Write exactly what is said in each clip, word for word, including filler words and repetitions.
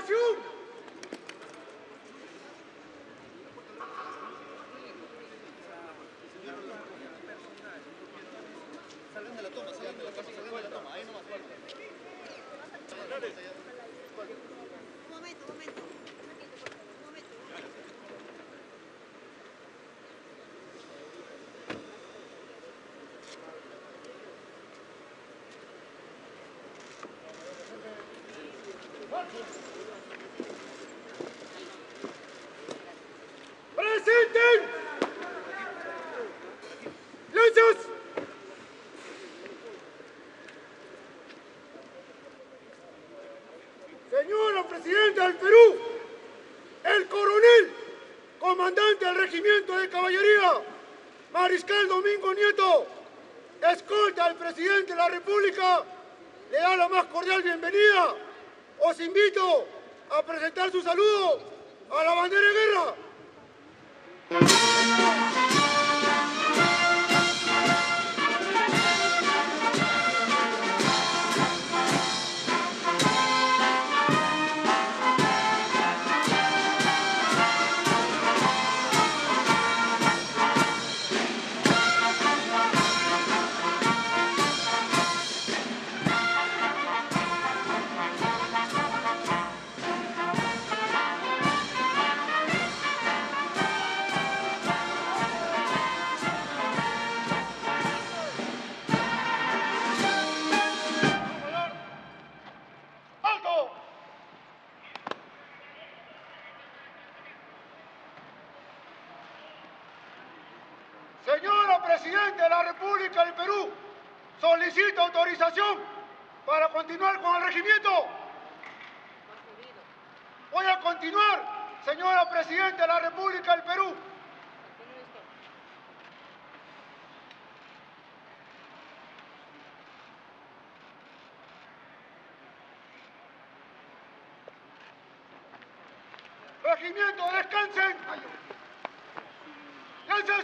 Atención. Salgan de la toma, salgan de la toma, salgan de la toma, ahí nomás falta. Un momento, un momento. Un momento. ¡Presenten! ¡Lanzas! Señora Presidenta del Perú, el coronel, comandante del Regimiento de Caballería, Mariscal Domingo Nieto, escolta al Presidente de la República, le da la más cordial bienvenida. Os invito a presentar su saludo a la bandera de guerra. Señora Presidenta de la República del Perú, solicito autorización para continuar con el regimiento. Voy a continuar, señora Presidenta de la República del Perú. Regimiento, descansen. ¡Lanzas!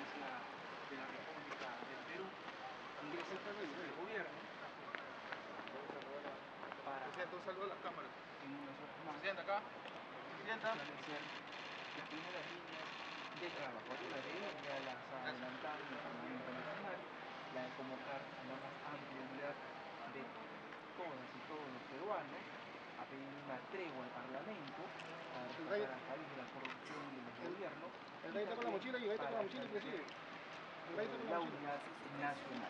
Presidenta, un saludo a las cámaras. Presidenta, acá. Presidenta. Las primeras líneas de trabajo. La de ya las ha adelantado en el Parlamento Nacional, la de convocar a la más amplia unidad de todas y todos los peruanos, a pedir una tregua al Parlamento, para tratar a salir de la corrupción de los gobiernos. El rey está con la mochila y el rey está con la mochila y sigue. El rey está con La la mochila. unidad nacional.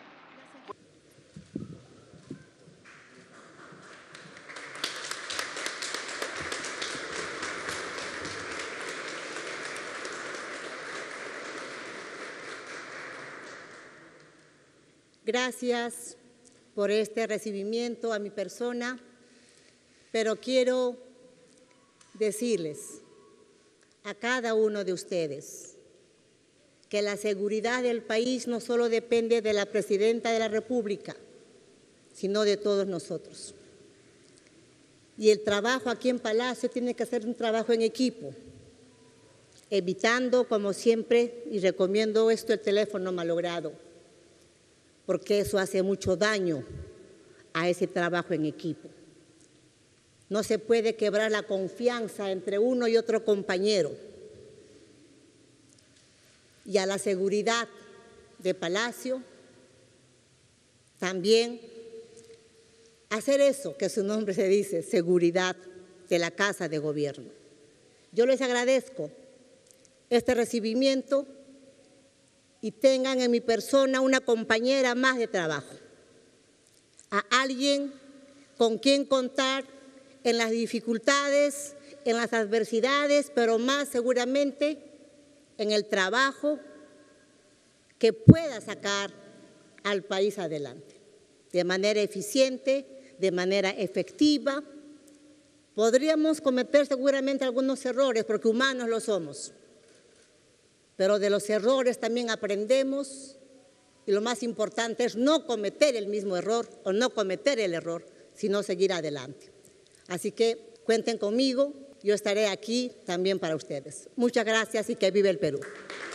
Gracias por este recibimiento a mi persona, pero quiero decirles a cada uno de ustedes que la seguridad del país no solo depende de la Presidenta de la República, sino de todos nosotros. Y el trabajo aquí en Palacio tiene que ser un trabajo en equipo, evitando, como siempre, y recomiendo esto, el teléfono malogrado, porque eso hace mucho daño a ese trabajo en equipo. No se puede quebrar la confianza entre uno y otro compañero. Y a la seguridad de Palacio, también hacer eso que su nombre se dice, seguridad de la Casa de Gobierno. Yo les agradezco este recibimiento y tengan en mi persona una compañera más de trabajo, a alguien con quien contar en las dificultades, en las adversidades, pero más seguramente en el trabajo que pueda sacar al país adelante, de manera eficiente, de manera efectiva. Podríamos cometer seguramente algunos errores, porque humanos lo somos, pero de los errores también aprendemos y lo más importante es no cometer el mismo error o no cometer el error, sino seguir adelante. Así que cuenten conmigo, yo estaré aquí también para ustedes. Muchas gracias y que vive el Perú.